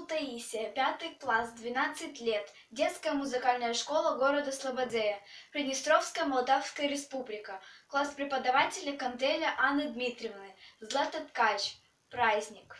зовут Таисия, 5 класс, 12 лет, детская музыкальная школа города Слободея, Приднестровская Молдавская Республика, класс преподавателя Кантеля Анны Дмитриевны, Злата Ткач, праздник.